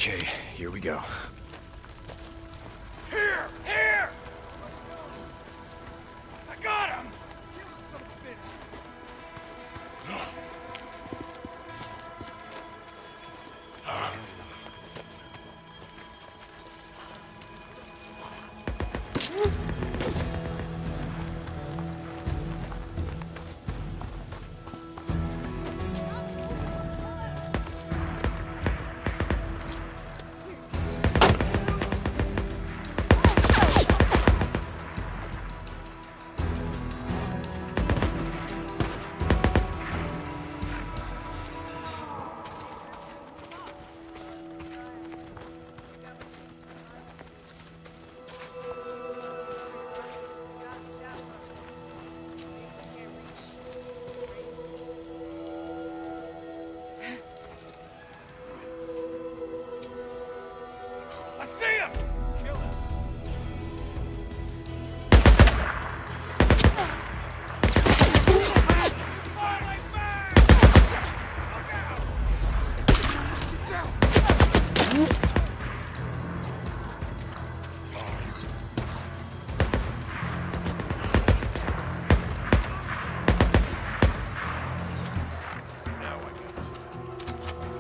Okay, here we go. Here! Here! I got him! You son of a bitch! I see him! Kill him! Fire like mad! Look out! Get down! Now I got you.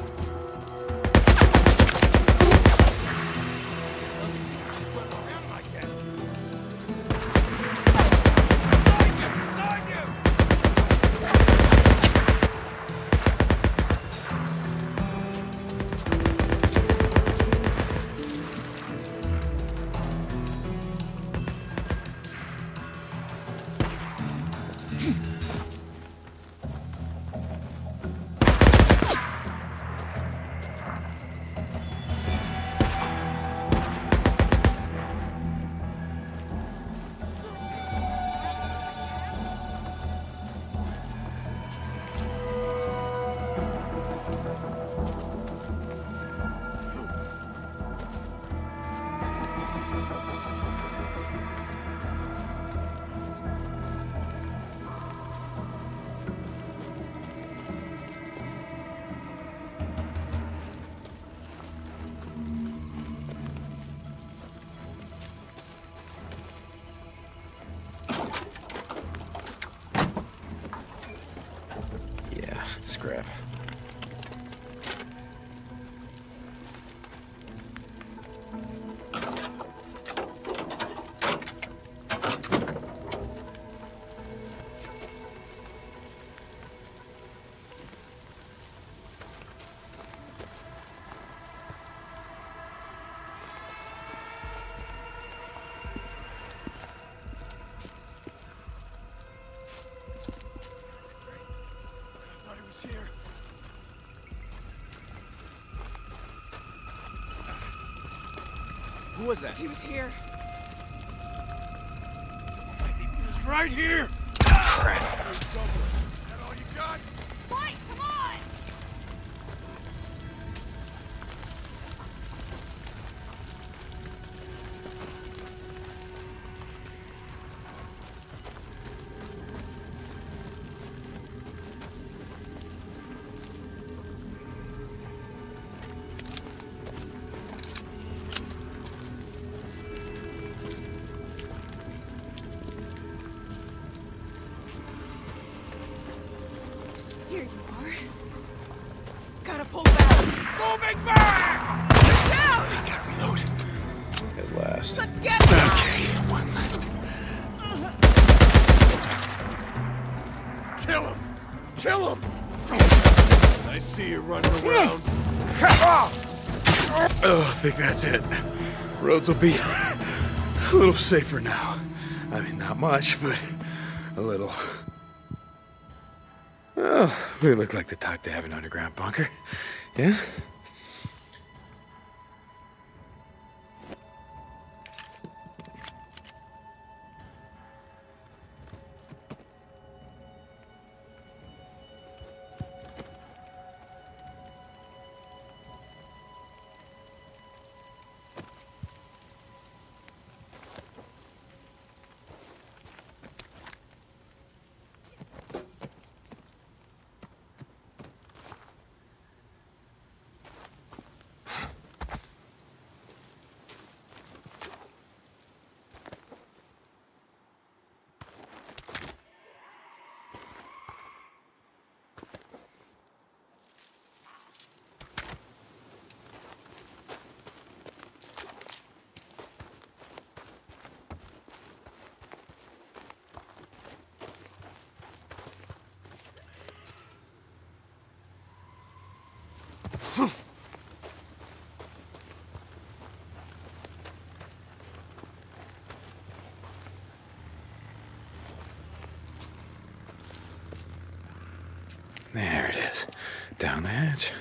Yeah, scrap. Thought he was here. Who was that? He was here. Someone might think he was right here! Crap. Is that all you got? Fight! Come on! Here you are. Gotta pull back. Moving back! Down! Gotta reload. At last. Let's get him! Okay, one left. Kill him! Kill him! I see you running around. Oh, I think that's it. Roads will be a little safer now. I mean, not much, but a little. Oh, we look like the type to have an underground bunker. Yeah? There it is. Down the hatch.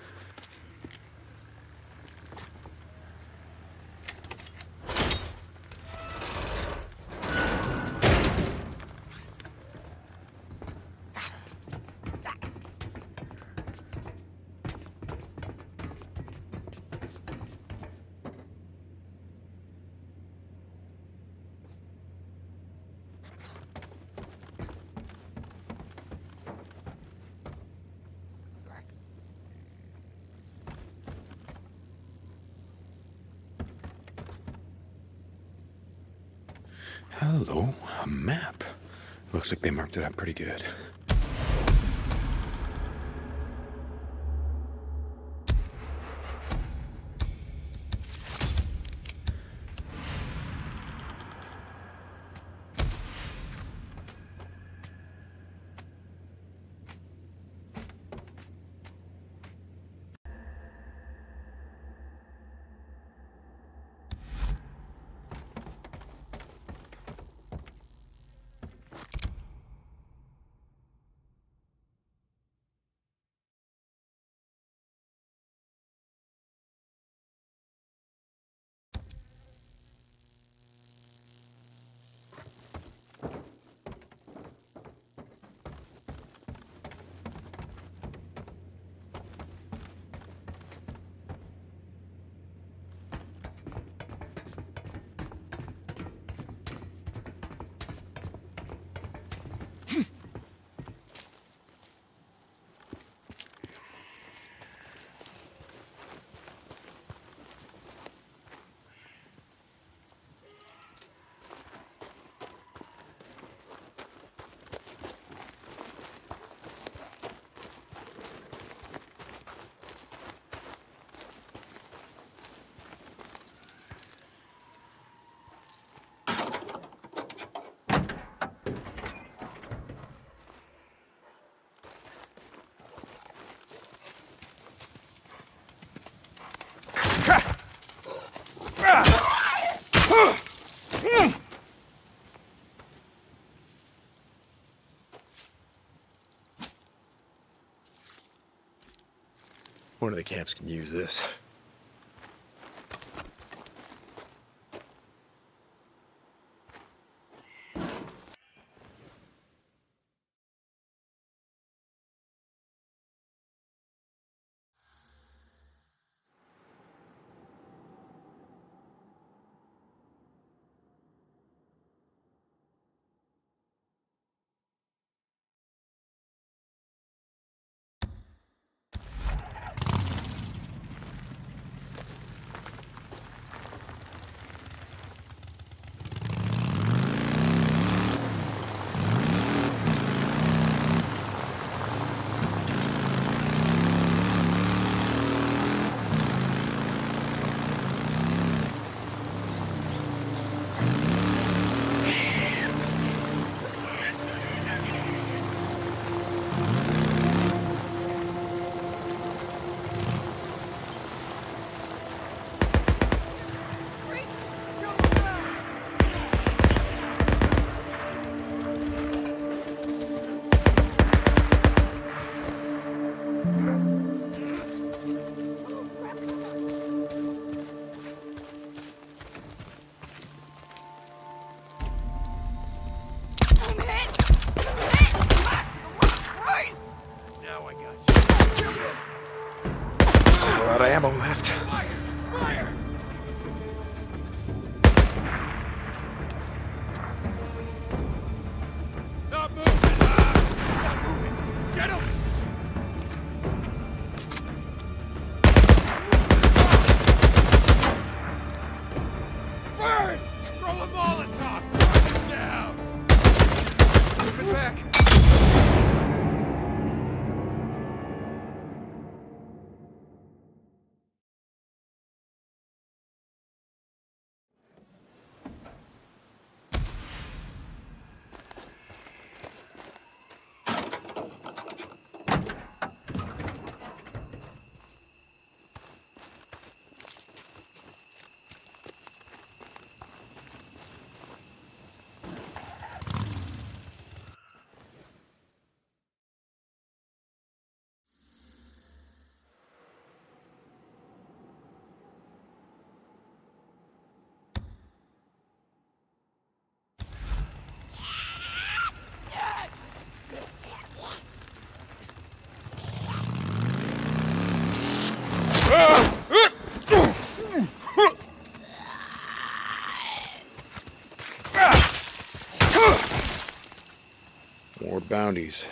Hello, a map. Looks like they marked it up pretty good. One of the camps can use this. A lot of ammo left. Fire! Fire! Not moving! He's not moving! Get him! Burn! Throw a Molotov! Knock him down! Moving back! More bounties.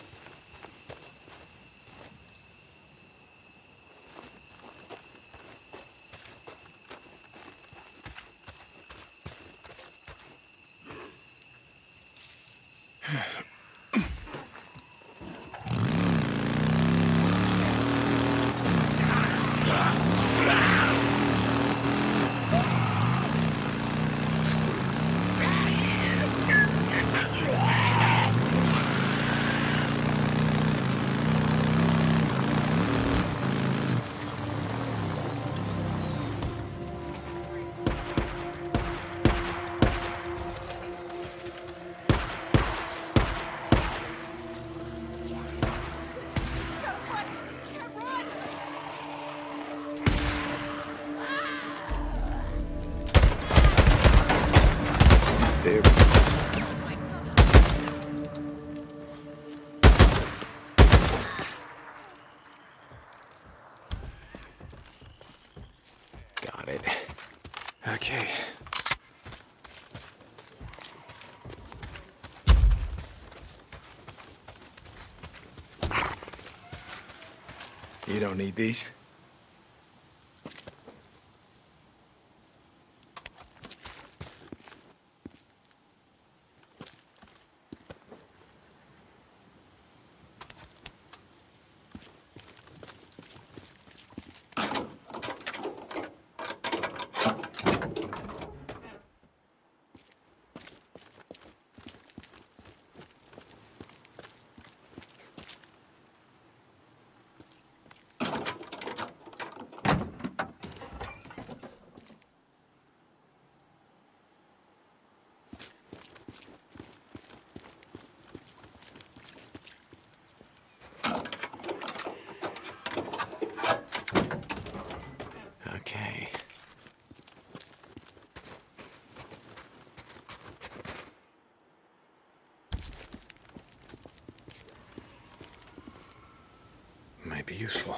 There. Got it. Okay. You don't need these? Okay. Might be useful.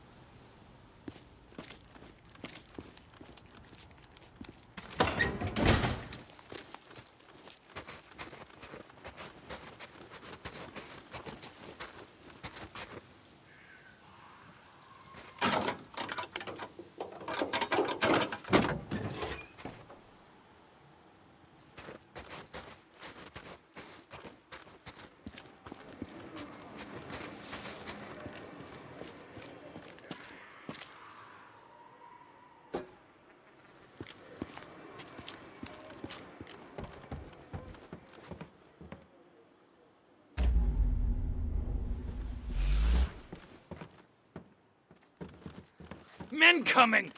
Men coming!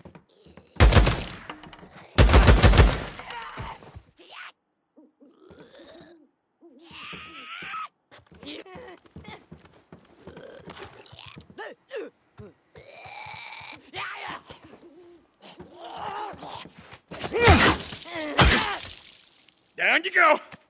Down you go!